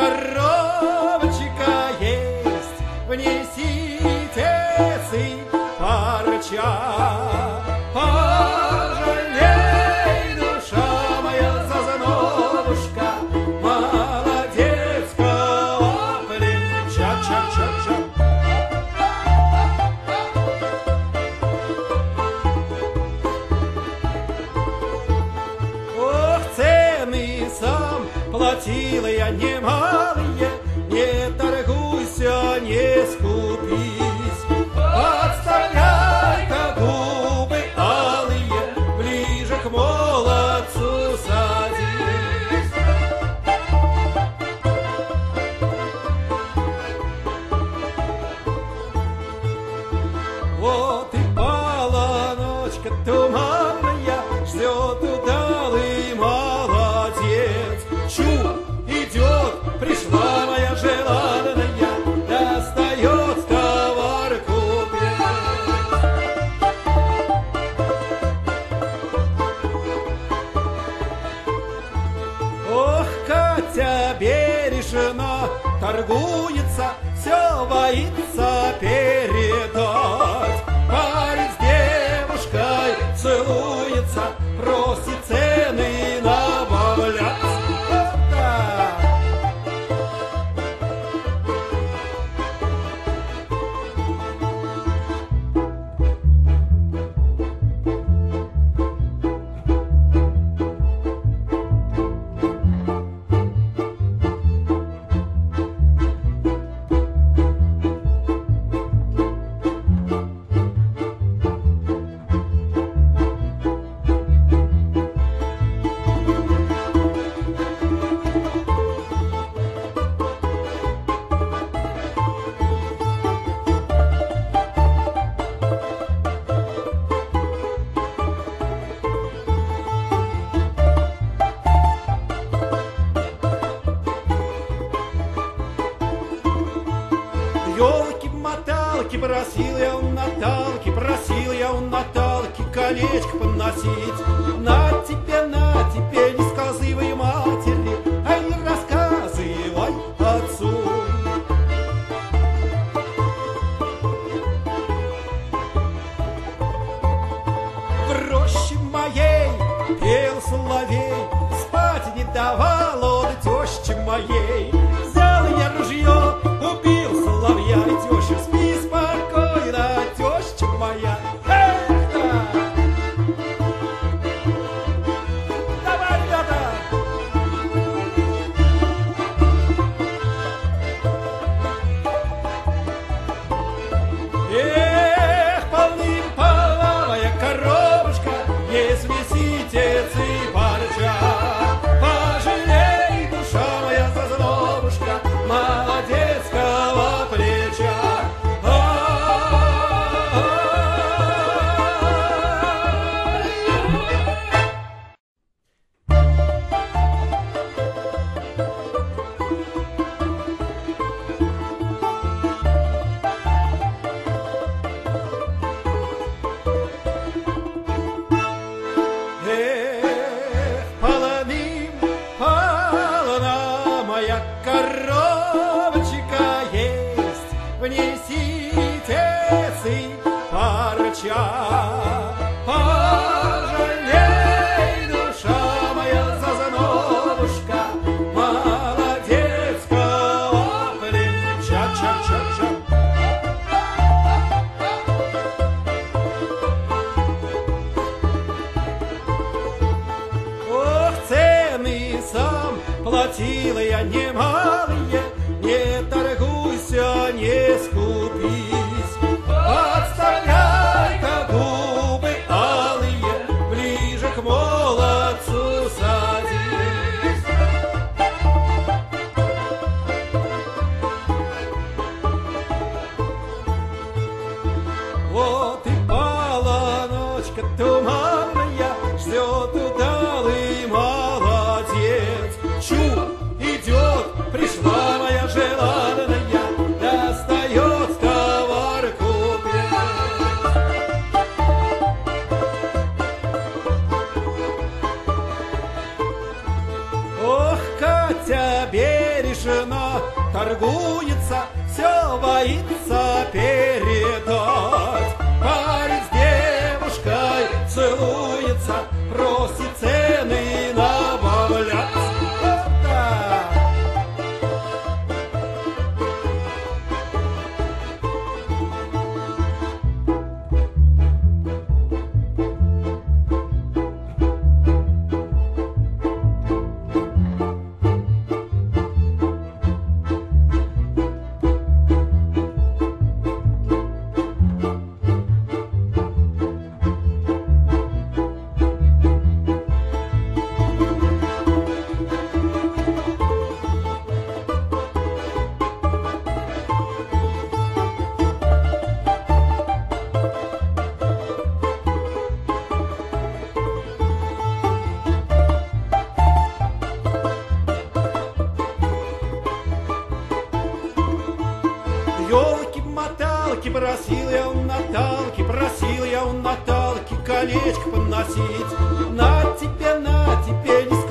коробочка есть, внесите цы парча. Пожалей, душа моя, зазановушка, молодецкого плеча. Ча-ча-ча. Ох, цены сам платила я немалые, не торгуйся, не скупись. Подставляй-ка губы алые, ближе к молодцу садись. Вот и полночка туманная, ждет удалый молодец. Чу, идет, пришла моя желанная, достает товар купец. Ох, Катя бережно торгуется, все боится передать. Парень с девушкой целуется, просит цены набавлять. Елки-моталки просил я у Наталки, просил я у Наталки колечко поносить. На тебе, не сказывай матери, а не рассказывай отцу. В роще моей пел соловей, спать не давал он тещи моей. Взял я ружье, убил соловья, и теща, спи спокойно, теща моя. Эх-то! Давай, ребята! Эх, полным-половая коробушка, если ситец и парча. Пожалей, душа моя, зазновушка, молодецкого плеча. Полна моя коробочка есть, внесите цы парча. Пожалей, душа моя, зазановушка, молодецкого плеча. Ча-ча-ча. Ох, цены сам платила я немалые, не торгуйся, не скупись. Подставляй-ка губы алые, ближе к молодцу садись. Вот и полночка туманная, ждет удалый молодец. Чу, идет, пришла моя желанная, достает торгуется, все боится передать. Парень с девушкой целуется, просит цены набавлять. Елки-моталки просил я у Наталки, просил я у Наталки колечко поносить. На тебе, не